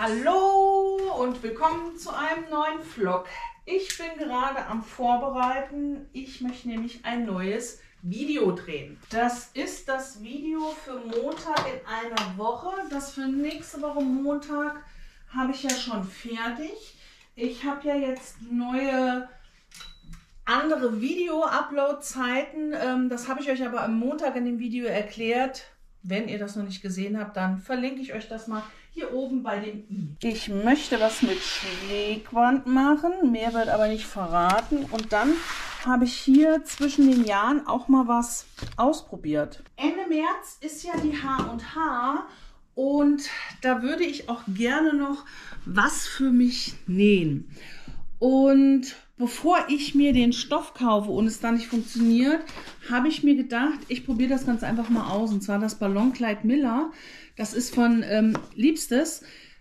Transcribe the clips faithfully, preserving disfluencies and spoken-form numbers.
Hallo und willkommen zu einem neuen Vlog. Ich bin gerade am Vorbereiten. Ich möchte nämlich ein neues Video drehen. Das ist das Video für Montag in einer Woche. Das für nächste Woche Montag habe ich ja schon fertig. Ich habe ja jetzt neue andere Video-Upload-Zeiten. Das habe ich euch aber am Montag in dem Video erklärt. Wenn ihr das noch nicht gesehen habt, dann verlinke ich euch das mal hier oben bei dem i. Ich möchte was mit Schrägwand machen, mehr wird aber nicht verraten. Und dann habe ich hier zwischen den Jahren auch mal was ausprobiert. Ende März ist ja die H und H und da würde ich auch gerne noch was für mich nähen. Und bevor ich mir den Stoff kaufe und es dann nicht funktioniert, habe ich mir gedacht, ich probiere das ganz einfach mal aus. Und zwar das Ballonkleid Miller. Das ist von ähm, Liebstes.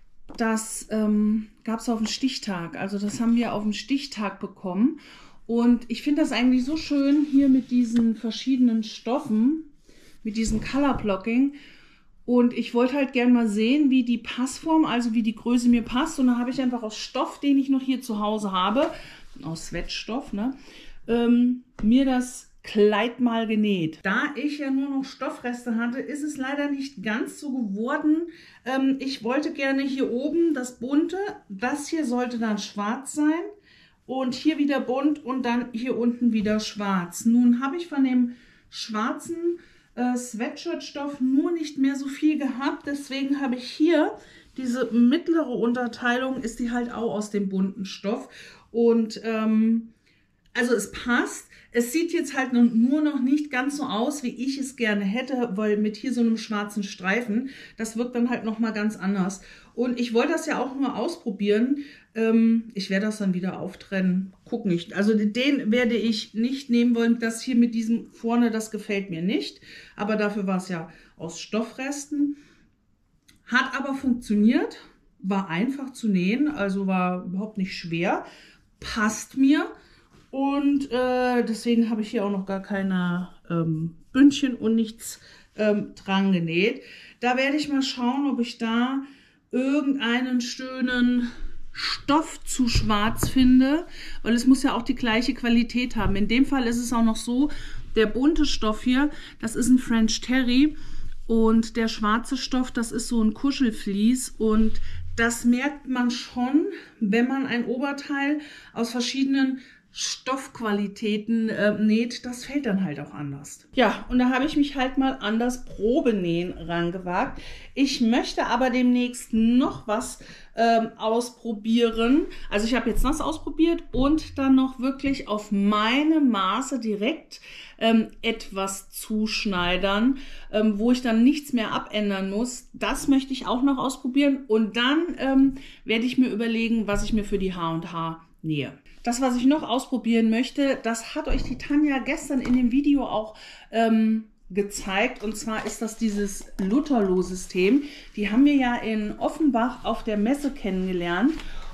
Das ähm, gab es auf dem Stichtag. Also das haben wir auf dem Stichtag bekommen. Und ich finde das eigentlich so schön hier mit diesen verschiedenen Stoffen, mit diesem Color Blocking. Und ich wollte halt gerne mal sehen, wie die Passform, also wie die Größe mir passt. Und da habe ich einfach aus Stoff, den ich noch hier zu Hause habe, aus Sweatstoff, ne, ähm, mir das Kleid mal genäht. Da ich ja nur noch Stoffreste hatte, ist es leider nicht ganz so geworden. Ähm, ich wollte gerne hier oben das Bunte, das hier sollte dann schwarz sein und hier wieder bunt und dann hier unten wieder schwarz. Nun habe ich von dem schwarzen äh, Sweatshirtstoff nur nicht mehr so viel gehabt, deswegen habe ich hier diese mittlere Unterteilung, ist die halt auch aus dem bunten Stoff. Und ähm, also es passt. Es sieht jetzt halt nur noch nicht ganz so aus, wie ich es gerne hätte, weil mit hier so einem schwarzen Streifen, das wirkt dann halt nochmal ganz anders. Und ich wollte das ja auch nur ausprobieren. Ähm, ich werde das dann wieder auftrennen. Gucken nicht. Also den werde ich nicht nehmen wollen. Das hier mit diesem vorne, das gefällt mir nicht. Aber dafür war es ja aus Stoffresten. Hat aber funktioniert. War einfach zu nähen, also war überhaupt nicht schwer. Passt mir. Und äh, deswegen habe ich hier auch noch gar keine ähm, Bündchen und nichts ähm, dran genäht. Da werde ich mal schauen, ob ich da irgendeinen schönen Stoff zu schwarz finde, weil es muss ja auch die gleiche Qualität haben. In dem Fall ist es auch noch so, der bunte Stoff hier, das ist ein French Terry und der schwarze Stoff, das ist so ein Kuschelvlies und das merkt man schon, wenn man ein Oberteil aus verschiedenen Stoffqualitäten äh, näht, das fällt dann halt auch anders. Ja, und da habe ich mich halt mal an das Probenähen rangewagt. Ich möchte aber demnächst noch was ähm, ausprobieren. Also ich habe jetzt das ausprobiert und dann noch wirklich auf meine Maße direkt ähm, etwas zuschneidern, ähm, wo ich dann nichts mehr abändern muss. Das möchte ich auch noch ausprobieren und dann ähm, werde ich mir überlegen, was ich mir für die H und H nähe. Das, was ich noch ausprobieren möchte, das hat euch die Tanja gestern in dem Video auch ähm, gezeigt. Und zwar ist das dieses Lutherloh-System. Die haben wir ja in Offenbach auf der Messe kennengelernt.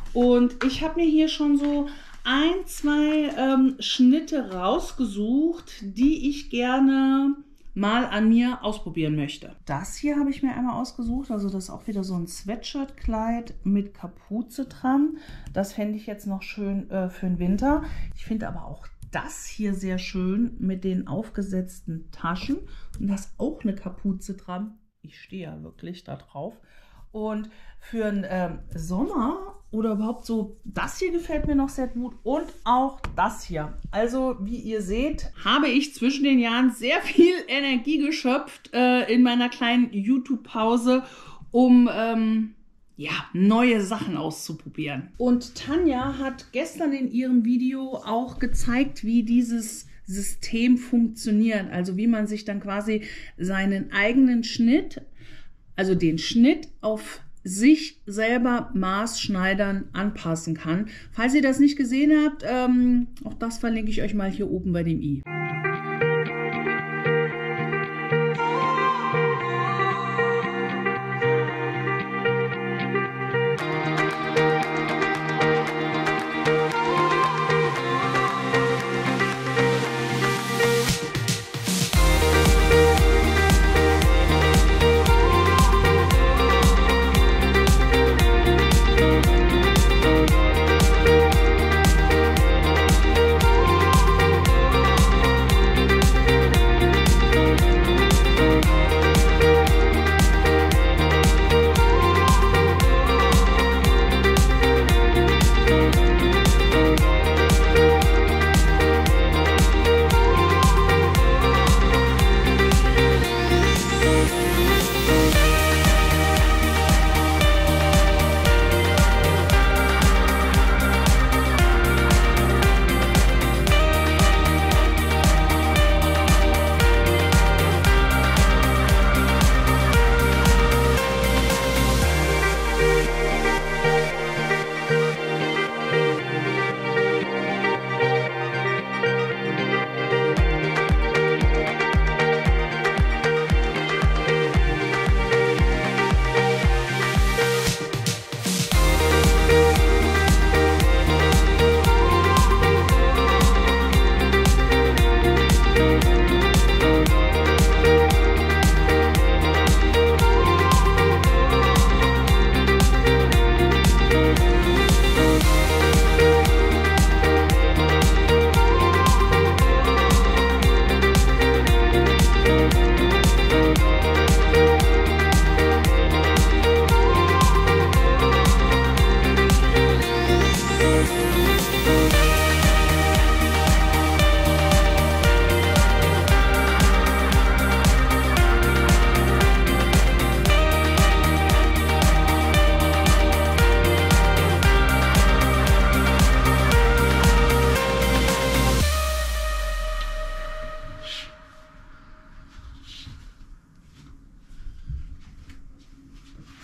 Und ich habe mir hier schon so ein, zwei ähm, Schnitte rausgesucht, die ich gerne mal an mir ausprobieren möchte. Das hier habe ich mir einmal ausgesucht, also das ist auch wieder so ein Sweatshirt-Kleid mit Kapuze dran. Das fände ich jetzt noch schön äh, für den Winter. Ich finde aber auch das hier sehr schön mit den aufgesetzten Taschen und da ist auch eine Kapuze dran. Ich stehe ja wirklich da drauf. Und für den ähm, Sommer oder überhaupt so, das hier gefällt mir noch sehr gut und auch das hier. Also wie ihr seht, habe ich zwischen den Jahren sehr viel Energie geschöpft äh, in meiner kleinen YouTube-Pause, um ähm, ja, neue Sachen auszuprobieren. Und Tanja hat gestern in ihrem Video auch gezeigt, wie dieses System funktioniert. Also wie man sich dann quasi seinen eigenen Schnitt, also den Schnitt auf sich selber maßschneidern, anpassen kann. Falls ihr das nicht gesehen habt, ähm, auch das verlinke ich euch mal hier oben bei dem i.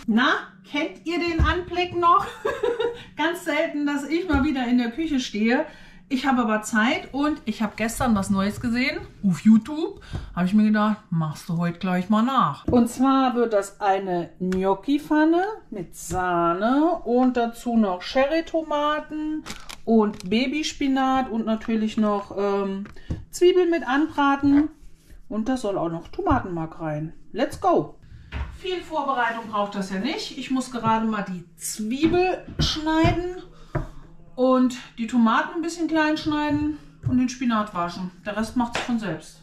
Na, kennt ihr den Anblick noch? Ganz selten, dass ich mal wieder in der Küche stehe. Ich habe aber Zeit und ich habe gestern was Neues gesehen auf YouTube. Habe ich mir gedacht, machst du heute gleich mal nach. Und zwar wird das eine Gnocchi-Pfanne mit Sahne und dazu noch Cherry-Tomaten und Babyspinat und natürlich noch ähm, Zwiebeln mit anbraten. Und da soll auch noch Tomatenmark rein. Let's go! Viel Vorbereitung braucht das ja nicht. Ich muss gerade mal die Zwiebel schneiden und die Tomaten ein bisschen klein schneiden und den Spinat waschen. Der Rest macht sich von selbst.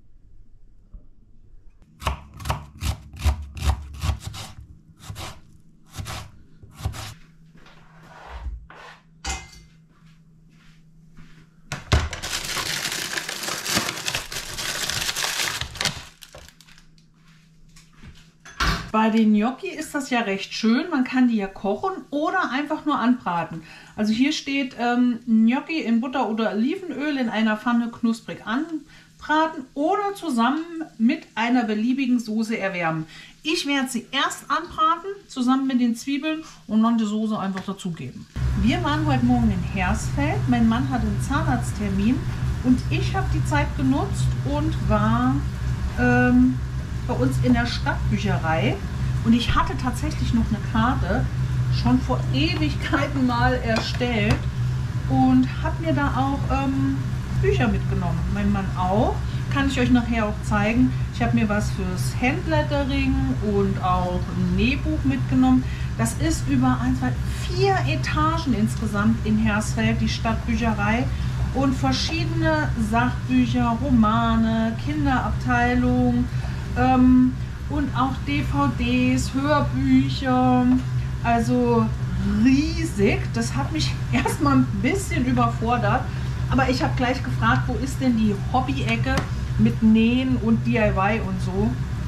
Bei den Gnocchi ist das ja recht schön. Man kann die ja kochen oder einfach nur anbraten. Also hier steht ähm, Gnocchi in Butter oder Olivenöl in einer Pfanne knusprig anbraten oder zusammen mit einer beliebigen Soße erwärmen. Ich werde sie erst anbraten, zusammen mit den Zwiebeln und dann die Soße einfach dazugeben. Wir waren heute Morgen in Hersfeld. Mein Mann hatte einen Zahnarzttermin und ich habe die Zeit genutzt und war Ähm, bei uns in der Stadtbücherei und ich hatte tatsächlich noch eine Karte schon vor Ewigkeiten mal erstellt und habe mir da auch ähm, Bücher mitgenommen. Mein Mann auch. Kann ich euch nachher auch zeigen. Ich habe mir was fürs Handlettering und auch ein Nähbuch mitgenommen. Das ist über ein, zwei, vier Etagen insgesamt in Hersfeld, die Stadtbücherei. Und verschiedene Sachbücher, Romane, Kinderabteilung, Ähm, und auch D V Ds, Hörbücher, also riesig. Das hat mich erstmal ein bisschen überfordert, aber ich habe gleich gefragt, wo ist denn die Hobby-Ecke mit Nähen und D I Y und so.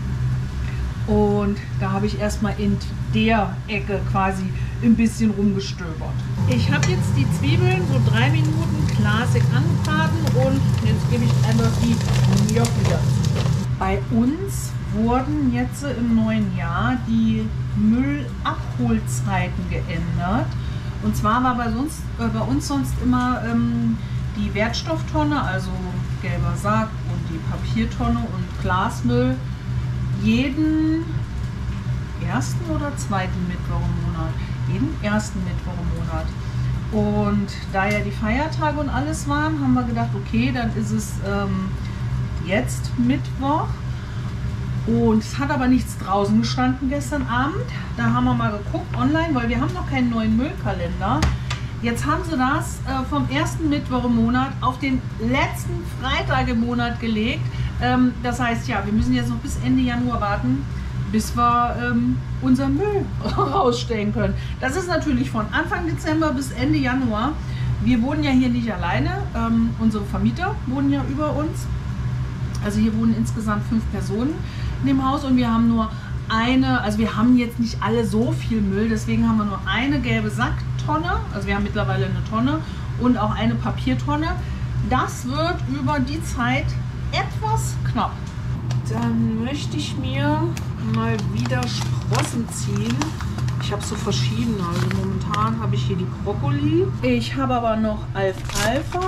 Und da habe ich erstmal in der Ecke quasi ein bisschen rumgestöbert. Ich habe jetzt die Zwiebeln so drei Minuten Classic angebraten und jetzt gebe ich einfach die Gnocchi dazu. Bei uns wurden jetzt im neuen Jahr die Müllabholzeiten geändert. Und zwar war bei, sonst, äh, bei uns sonst immer ähm, die Wertstofftonne, also gelber Sack und die Papiertonne und Glasmüll jeden ersten oder zweiten Mittwoch im Monat. Jeden ersten Mittwoch im Monat. Und da ja die Feiertage und alles waren, haben wir gedacht, okay, dann ist es ähm, jetzt Mittwoch. Und es hat aber nichts draußen gestanden gestern Abend. Da haben wir mal geguckt online, weil wir haben noch keinen neuen Müllkalender. Jetzt haben sie das äh, vom ersten Mittwoch im Monat auf den letzten Freitag im Monat gelegt. Ähm, das heißt, ja, wir müssen jetzt noch bis Ende Januar warten, bis wir ähm, unser Müll rausstellen können. Das ist natürlich von Anfang Dezember bis Ende Januar. Wir wohnen ja hier nicht alleine. Ähm, unsere Vermieter wohnen ja über uns. Also hier wohnen insgesamt fünf Personen in dem Haus und wir haben nur eine, also wir haben jetzt nicht alle so viel Müll, deswegen haben wir nur eine gelbe Sacktonne, also wir haben mittlerweile eine Tonne und auch eine Papiertonne. Das wird über die Zeit etwas knapp. Dann möchte ich mir mal wieder Sprossen ziehen. Ich habe so verschiedene, also momentan habe ich hier die Brokkoli. Ich habe aber noch Alfalfa,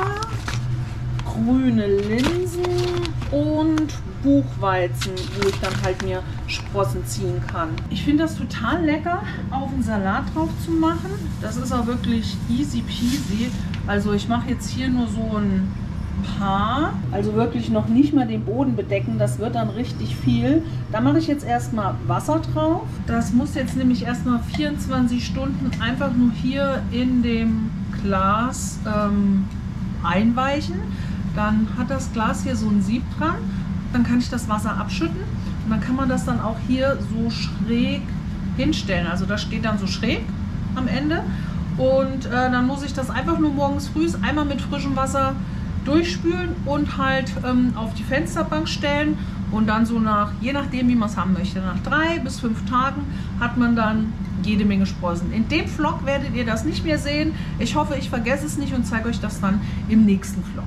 grüne Linsen und Buchweizen, wo ich dann halt mir Sprossen ziehen kann. Ich finde das total lecker, auf einen Salat drauf zu machen. Das ist auch wirklich easy peasy. Also ich mache jetzt hier nur so ein paar, also wirklich noch nicht mal den Boden bedecken, das wird dann richtig viel. Da mache ich jetzt erstmal Wasser drauf. Das muss jetzt nämlich erstmal vierundzwanzig Stunden einfach nur hier in dem Glas ähm, einweichen. Dann hat das Glas hier so ein Sieb dran. Dann kann ich das Wasser abschütten und dann kann man das dann auch hier so schräg hinstellen. Also das steht dann so schräg am Ende und äh, dann muss ich das einfach nur morgens früh einmal mit frischem Wasser durchspülen und halt ähm, auf die Fensterbank stellen und dann so nach, je nachdem wie man es haben möchte, nach drei bis fünf Tagen hat man dann jede Menge Sprossen. In dem Vlog werdet ihr das nicht mehr sehen. Ich hoffe, ich vergesse es nicht und zeige euch das dann im nächsten Vlog.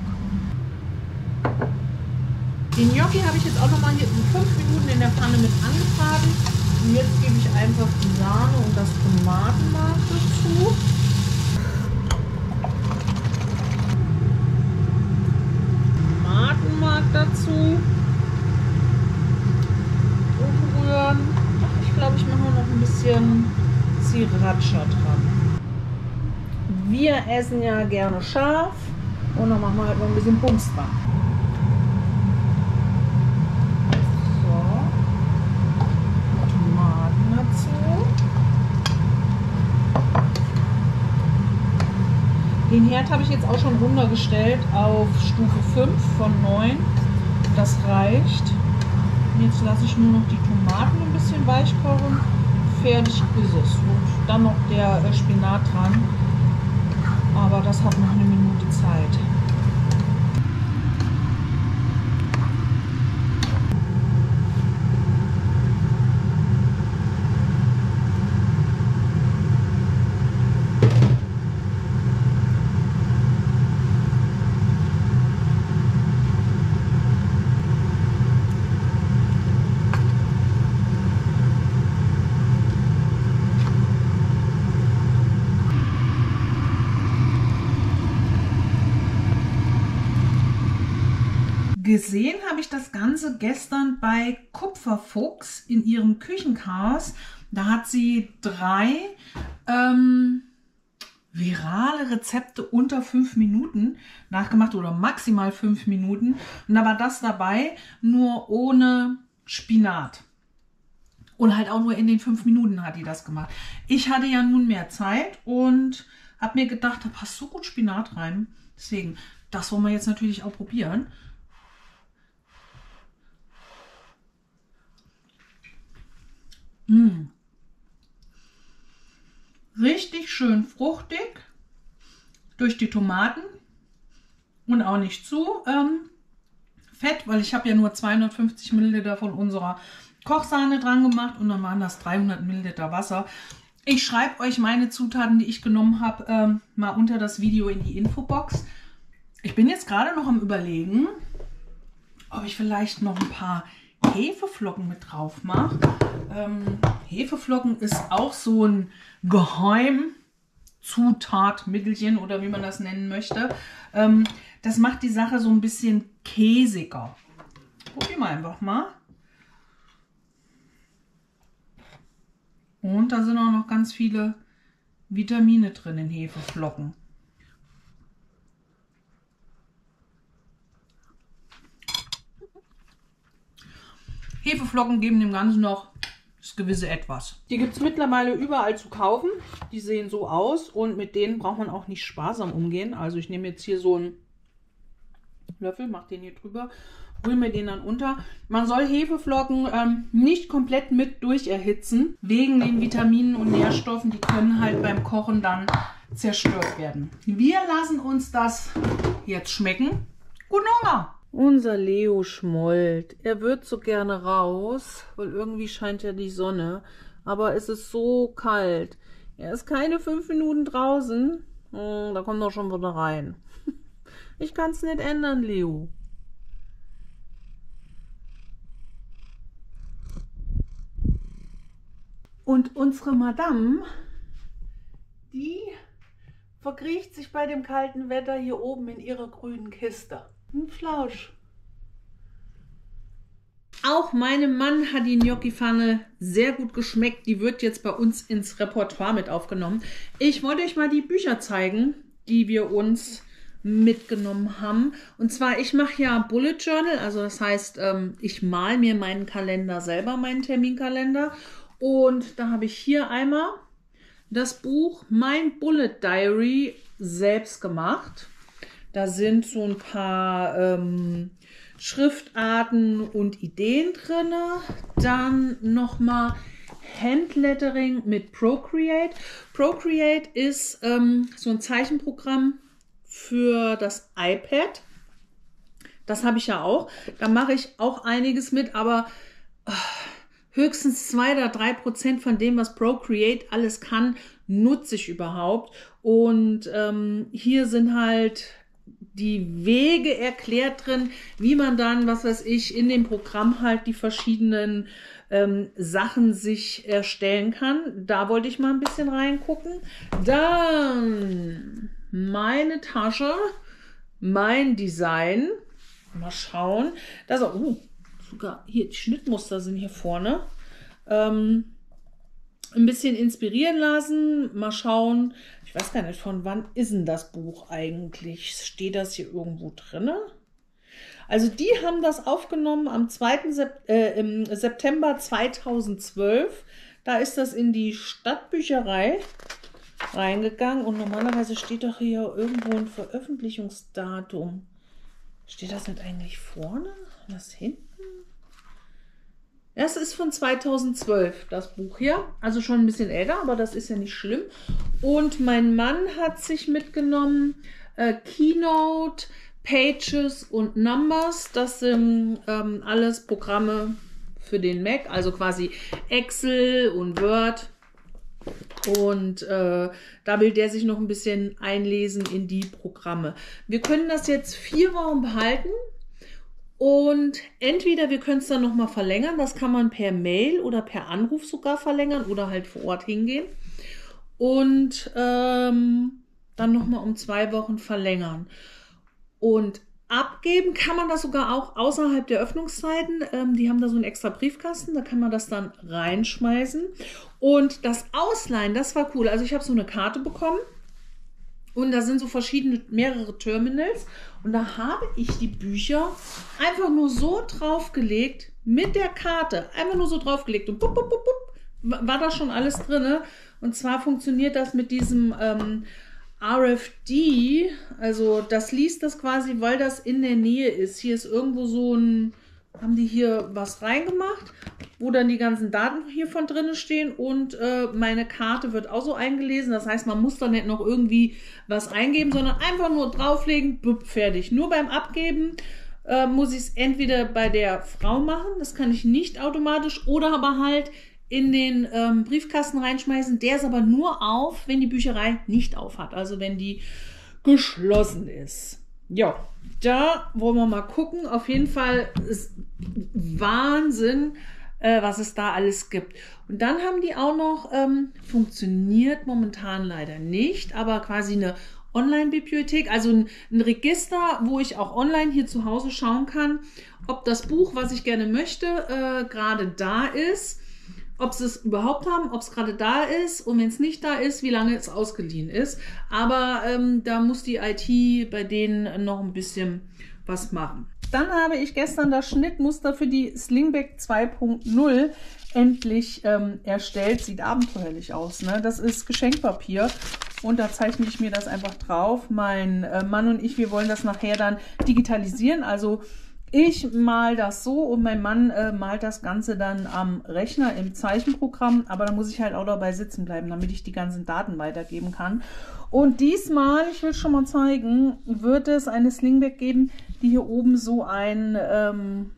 Den Gnocchi habe ich jetzt auch noch mal hier fünf Minuten in der Pfanne mit angebraten. Und jetzt gebe ich einfach die Sahne und das Tomatenmark dazu. Tomatenmark dazu. Umrühren. Ich glaube, ich mache noch ein bisschen Sriracha dran. Wir essen ja gerne scharf und dann machen wir halt noch ein bisschen Bums dran. Den Herd habe ich jetzt auch schon runtergestellt auf Stufe fünf von neun. Das reicht. Und jetzt lasse ich nur noch die Tomaten ein bisschen weich kochen. Fertig ist es. Und dann noch der Spinat dran. Aber das hat noch eine Minute Zeit. Gesehen habe ich das Ganze gestern bei Kupferfuchs in ihrem Küchenchaos. Da hat sie drei ähm, virale Rezepte unter fünf Minuten nachgemacht oder maximal fünf Minuten. Und da war das dabei, nur ohne Spinat. Und halt auch nur in den fünf Minuten hat die das gemacht. Ich hatte ja nun mehr Zeit und habe mir gedacht, da passt so gut Spinat rein. Deswegen, das wollen wir jetzt natürlich auch probieren. Mmh. Richtig schön fruchtig durch die Tomaten und auch nicht zu ähm, fett, weil ich habe ja nur zweihundertfünfzig Milliliter von unserer Kochsahne dran gemacht und dann waren das dreihundert Milliliter Wasser. Ich schreibe euch meine Zutaten, die ich genommen habe, ähm, mal unter das Video in die Infobox. Ich bin jetzt gerade noch am Überlegen, ob ich vielleicht noch ein paar Hefeflocken mit drauf mache. Ähm, Hefeflocken ist auch so ein Geheimzutatmittelchen oder wie man das nennen möchte. Ähm, das macht die Sache so ein bisschen käsiger. Probieren wir einfach mal. Und da sind auch noch ganz viele Vitamine drin in Hefeflocken. Hefeflocken geben dem Ganzen noch das gewisse Etwas. Die gibt es mittlerweile überall zu kaufen. Die sehen so aus und mit denen braucht man auch nicht sparsam umgehen. Also ich nehme jetzt hier so einen Löffel, mache den hier drüber, rühre mir den dann unter. Man soll Hefeflocken ähm, nicht komplett mit durcherhitzen, wegen den Vitaminen und Nährstoffen. Die können halt beim Kochen dann zerstört werden. Wir lassen uns das jetzt schmecken. Guten Hunger! Unser Leo schmollt. Er wird so gerne raus, weil irgendwie scheint ja die Sonne. Aber es ist so kalt. Er ist keine fünf Minuten draußen. Hm, da kommt er schon wieder rein. Ich kann es nicht ändern, Leo. Und unsere Madame, die verkriecht sich bei dem kalten Wetter hier oben in ihrer grünen Kiste. Ein Flausch. Auch meinem Mann hat die Gnocchi-Pfanne sehr gut geschmeckt. Die wird jetzt bei uns ins Repertoire mit aufgenommen. Ich wollte euch mal die Bücher zeigen, die wir uns mitgenommen haben. Und zwar, ich mache ja Bullet Journal, also das heißt, ich male mir meinen Kalender selber, meinen Terminkalender. Und da habe ich hier einmal das Buch Mein Bullet Diary selbst gemacht. Da sind so ein paar ähm, Schriftarten und Ideen drin. Dann nochmal Handlettering mit Procreate. Procreate ist ähm, so ein Zeichenprogramm für das iPad. Das habe ich ja auch. Da mache ich auch einiges mit, aber äh, höchstens zwei oder drei Prozent von dem, was Procreate alles kann, nutze ich überhaupt. Und ähm, hier sind halt die Wege erklärt drin, wie man dann, was weiß ich, in dem Programm halt die verschiedenen ähm, Sachen sich erstellen kann. Da wollte ich mal ein bisschen reingucken. Dann meine Tasche, mein Design. Mal schauen. Da ist auch, uh, sogar hier die Schnittmuster sind hier vorne. Ähm, ein bisschen inspirieren lassen. Mal schauen. Ich weiß gar nicht, von wann ist denn das Buch eigentlich? Steht das hier irgendwo drin? Also die haben das aufgenommen am zweiten Sep äh, im September zweitausendzwölf. Da ist das in die Stadtbücherei reingegangen. Und normalerweise steht doch hier irgendwo ein Veröffentlichungsdatum. Steht das nicht eigentlich vorne? Was hinten? Das ist von zweitausendzwölf, das Buch hier. Also schon ein bisschen älter, aber das ist ja nicht schlimm. Und mein Mann hat sich mitgenommen äh, Keynote, Pages und Numbers. Das sind ähm, alles Programme für den Mac, also quasi Excel und Word. Und äh, da will der sich noch ein bisschen einlesen in die Programme. Wir können das jetzt vier Wochen behalten. Und entweder wir können es dann nochmal verlängern, das kann man per Mail oder per Anruf sogar verlängern oder halt vor Ort hingehen. Und ähm, dann nochmal um zwei Wochen verlängern. Und abgeben kann man das sogar auch außerhalb der Öffnungszeiten. Ähm, die haben da so einen extra Briefkasten, da kann man das dann reinschmeißen. Und das Ausleihen, das war cool. Also ich habe so eine Karte bekommen. Und da sind so verschiedene, mehrere Terminals. Und da habe ich die Bücher einfach nur so draufgelegt, mit der Karte, einfach nur so draufgelegt. Und bup, bup, bup, bup, war da schon alles drin. Und zwar funktioniert das mit diesem ähm, R F D. Also das liest das quasi, weil das in der Nähe ist. Hier ist irgendwo so ein, haben die hier was reingemacht, wo dann die ganzen Daten hier von drin stehen und äh, meine Karte wird auch so eingelesen. Das heißt, man muss da nicht noch irgendwie was eingeben, sondern einfach nur drauflegen, bup, fertig. Nur beim Abgeben äh, muss ich es entweder bei der Frau machen, das kann ich nicht automatisch, oder aber halt in den ähm, Briefkasten reinschmeißen. Der ist aber nur auf, wenn die Bücherei nicht auf hat, also wenn die geschlossen ist. Ja, da wollen wir mal gucken. Auf jeden Fall ist Wahnsinn, äh, was es da alles gibt. Und dann haben die auch noch, ähm, funktioniert momentan leider nicht, aber quasi eine Online-Bibliothek, also ein, ein Register, wo ich auch online hier zu Hause schauen kann, ob das Buch, was ich gerne möchte, äh, gerade da ist. Ob sie es überhaupt haben, ob es gerade da ist und wenn es nicht da ist, wie lange es ausgeliehen ist. Aber ähm, da muss die I T bei denen noch ein bisschen was machen. Dann habe ich gestern das Schnittmuster für die Slingback zwei Punkt null endlich ähm, erstellt. Sieht abenteuerlich aus, ne? Das ist Geschenkpapier und da zeichne ich mir das einfach drauf. Mein äh, Mann und ich, wir wollen das nachher dann digitalisieren, also ich mal das so und mein Mann äh, malt das Ganze dann am Rechner im Zeichenprogramm, aber da muss ich halt auch dabei sitzen bleiben, damit ich die ganzen Daten weitergeben kann. Und diesmal, ich will schon mal zeigen, wird es eine Slingback geben, die hier oben so ein ähm,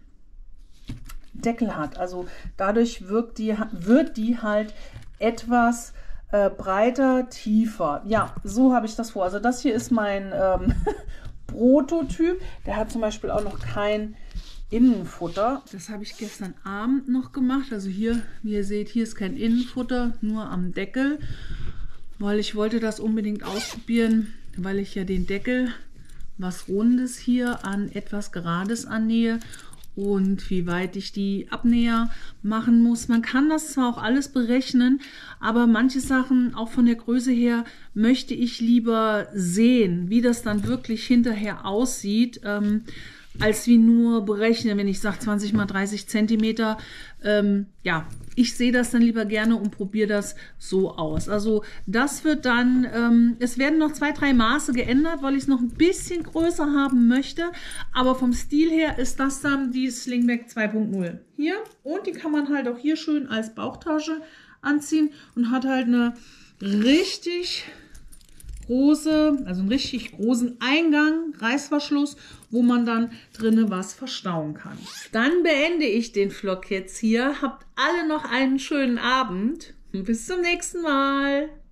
Deckel hat. Also dadurch wirkt die, wird die halt etwas äh, breiter, tiefer. Ja, so habe ich das vor. Also das hier ist mein ähm, Prototyp. Der hat zum Beispiel auch noch kein Innenfutter. Das habe ich gestern Abend noch gemacht. Also hier, wie ihr seht, hier ist kein Innenfutter, nur am Deckel. Weil ich wollte das unbedingt ausprobieren, weil ich ja den Deckel, was Rundes hier an etwas Gerades annähe und wie weit ich die Abnäher machen muss. Man kann das zwar auch alles berechnen, aber manche Sachen, auch von der Größe her, möchte ich lieber sehen, wie das dann wirklich hinterher aussieht, ähm, als wie nur berechnen, wenn ich sage zwanzig mal dreißig Zentimeter. Ähm, ja, ich sehe das dann lieber gerne und probiere das so aus. Also das wird dann, ähm, es werden noch zwei, drei Maße geändert, weil ich es noch ein bisschen größer haben möchte. Aber vom Stil her ist das dann die Slingback zwei Punkt null hier. Und die kann man halt auch hier schön als Bauchtasche anziehen und hat halt eine richtig große, also einen richtig großen Eingang, Reißverschluss, wo man dann drinnen was verstauen kann. Dann beende ich den Vlog jetzt hier. Habt alle noch einen schönen Abend und bis zum nächsten Mal.